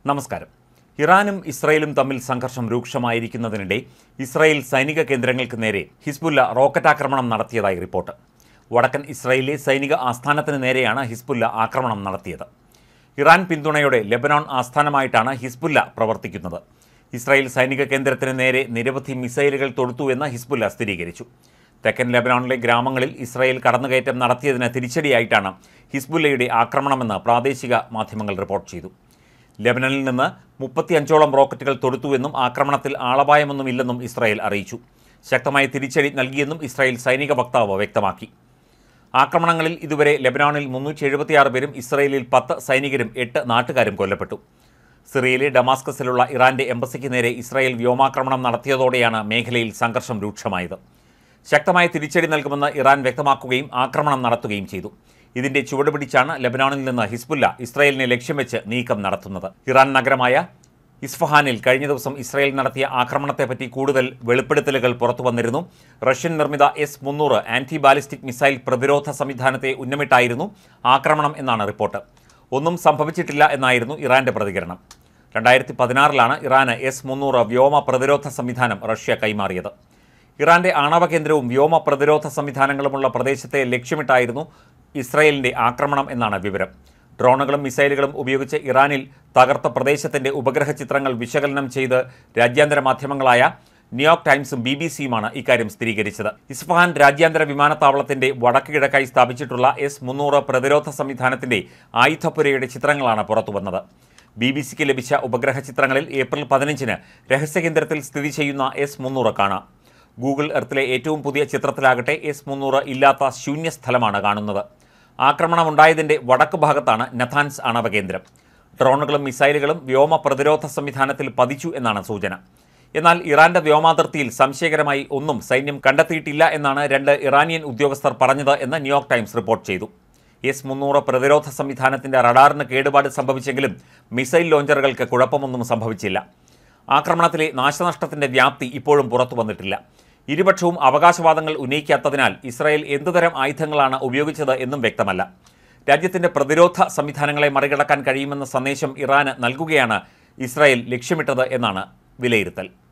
നമസ്കാരം. ഇറാനും ഇസ്രായേലും തമ്മിൽ സംഘർഷം രൂക്ഷമായിരിക്കുന്നതിനിടെ ഇസ്രായേൽ സൈനിക കേന്ദ്രങ്ങൾക്ക് നേരെ ഹിസ്ബുല്ല റോക്കറ്റ് ആക്രമണം നടത്തിയതായി റിപ്പോർട്ട്. വടക്കൻ ഇസ്രായേലിലെ സൈനിക ആസ്ഥാനത്തിന് നേരെയാണ് ഹിസ്ബുല്ല ആക്രമണം നടത്തിയത്. ഇറാൻ പിന്തുണയോടെ ലെബനോൺ ആസ്ഥാനമായിട്ടാണ് ഹിസ്ബുല്ല പ്രവർത്തിക്കുന്നത്. ഇസ്രായേൽ സൈനിക കേന്ദ്രത്തിന് നേരെ നിരവധി മിസൈലുകൾ തൊടുത്തുവെന്ന് ഹിസ്ബുല്ല സ്ഥിരീകരിച്ചു. തെക്കൻ ലെബനോണിലെ ഗ്രാമങ്ങളിൽ ഇസ്രായേൽ കടന്നുകയറ്റം നടത്തിയതിന് തിരിച്ചടിയായിട്ടാണ് ഹിസ്ബുല്ലയുടെ ആക്രമണമെന്ന് പ്രാദേശിക മാധ്യമങ്ങൾ റിപ്പോർട്ട് ചെയ്തു. ലെബനനിൽ നിന്ന് 35ഓളം റോക്കറ്റുകൾ തൊടുത്തുവെന്നും ആക്രമണത്തിൽ ആളപായമൊന്നുമില്ലെന്നും ഇസ്രായേൽ അറിയിച്ചു. ശക്തമായ തിരിച്ചടി നൽകിയെന്നും ഇസ്രായേൽ സൈനിക വക്താവ് വ്യക്തമാക്കി. ആക്രമണങ്ങളിൽ ഇതുവരെ ലെബനോണിൽ 376 പേരും ഇസ്രായേലിൽ 10 സൈനികരും 8 നാട്ടുകാരും കൊല്ലപ്പെട്ടു. സിറിയയിലെ ഡമാസ്കസിലുള്ള ഇറാന്റെ എംബസിക്ക് നേരെ ഇസ്രായേൽ വ്യോമാക്രമണം നടത്തിയതോടെയാണ് മേഖലയിൽ സംഘർഷം രൂക്ഷമായത്. ശക്തമായ തിരിച്ചടി നൽകുമെന്ന് ഇറാൻ വ്യക്തമാക്കുകയും ആക്രമണം നടത്തുകയും ചെയ്തു. ഇതിന്റെ ചുവടുപിടിച്ചാണ് ലെബനോണിൽ നിന്ന് ഹിസ്ബുല്ല ഇസ്രായേലിനെ ലക്ഷ്യം വെച്ച് നീക്കം നടത്തുന്നത്. ഇറാൻ നഗരമായ ഇസ്ഫഹാനിൽ കഴിഞ്ഞ ദിവസം ഇസ്രായേൽ നടത്തിയ ആക്രമണത്തെപ്പറ്റി കൂടുതൽ വെളിപ്പെടുത്തലുകൾ പുറത്തുവന്നിരുന്നു. റഷ്യൻ നിർമ്മിത S-300 ആന്റി ബാലിസ്റ്റിക് മിസൈൽ പ്രതിരോധ സംവിധാനത്തെ ഉന്നമിട്ടായിരുന്നു ആക്രമണം എന്നാണ് റിപ്പോർട്ട്. ഒന്നും സംഭവിച്ചിട്ടില്ല എന്നായിരുന്നു ഇറാന്റെ പ്രതികരണം. 2016 ഇറാന് S-300 വ്യോമ പ്രതിരോധ സംവിധാനം റഷ്യ കൈമാറിയത്. ഇറാന്റെ ആണവ കേന്ദ്രവും വ്യോമ പ്രതിരോധ സംവിധാനങ്ങളുമുള്ള പ്രദേശത്തെ ലക്ഷ്യമിട്ടായിരുന്നു ഇസ്രായേലിന്റെ ആക്രമണം എന്നാണ് വിവരം. ഡ്രോണുകളും മിസൈലുകളും ഉപയോഗിച്ച് ഇറാനിൽ തകർത്ത പ്രദേശത്തിന്റെ ഉപഗ്രഹ ചിത്രങ്ങൾ വിശകലനം ചെയ്ത് രാജ്യാന്തര മാധ്യമങ്ങളായ ന്യൂയോർക്ക് ടൈംസും BBC-യുമാണ് ഇക്കാര്യം സ്ഥിരീകരിച്ചത്. ഇസ്ഫഹാൻ രാജ്യാന്തര വിമാനത്താവളത്തിന്റെ വടക്ക് കിഴക്കായി സ്ഥാപിച്ചിട്ടുള്ള S-300 പ്രതിരോധ സംവിധാനത്തിന്റെ ആയുധപ്പുരയുടെ ചിത്രങ്ങളാണ് പുറത്തുവന്നത്. BBC-ക്ക് ലഭിച്ച ഉപഗ്രഹ ചിത്രങ്ങളിൽ ഏപ്രിൽ 15-ന് രഹസ്യകേന്ദ്രത്തിൽ സ്ഥിതി ചെയ്യുന്ന S-300 കാണാം. ഗൂഗിൾ എർത്തിലെ ഏറ്റവും പുതിയ ചിത്രത്തിലാകട്ടെ S-300 ഇല്ലാത്ത ശൂന്യസ്ഥലമാണ് കാണുന്നത്. ആക്രമണമുണ്ടായതിന്റെ വടക്ക് ഭാഗത്താണ് നഥാൻസ് ആണവ കേന്ദ്രം. ഡ്രോണുകളും മിസൈലുകളും വ്യോമ പ്രതിരോധ സംവിധാനത്തിൽ പതിച്ചു എന്നാണ് സൂചന. എന്നാൽ ഇറാന്റെ വ്യോമാതിർത്തിയിൽ സംശയകരമായി ഒന്നും സൈന്യം കണ്ടെത്തിയിട്ടില്ല എന്നാണ് 2 ഇറാനിയൻ ഉദ്യോഗസ്ഥർ പറഞ്ഞത് എന്ന് ന്യൂയോർക്ക് ടൈംസ് റിപ്പോർട്ട് ചെയ്തു. S-300 പ്രതിരോധ സംവിധാനത്തിന്റെ റഡാറിന് കേടുപാട് സംഭവിച്ചെങ്കിലും മിസൈൽ ലോഞ്ചറുകൾക്ക് കുഴപ്പമൊന്നും സംഭവിച്ചില്ല. ആക്രമണത്തിലെ നാശനഷ്ടത്തിന്റെ വ്യാപ്തി ഇപ്പോഴും പുറത്തു വന്നിട്ടില്ല. ഇരുപക്ഷവും അവകാശവാദങ്ങൾ ഉന്നയിക്കാത്തതിനാൽ ഇസ്രായേൽ എന്തുതരം ആയുധങ്ങളാണ് ഉപയോഗിച്ചത് എന്നും വ്യക്തമല്ല. രാജ്യത്തിന്റെ പ്രതിരോധ സംവിധാനങ്ങളെ മറികടക്കാൻ കഴിയുമെന്ന സന്ദേശം ഇറാന് നൽകുകയാണ് ഇസ്രായേൽ ലക്ഷ്യമിട്ടത് എന്നാണ് വിലയിരുത്തൽ.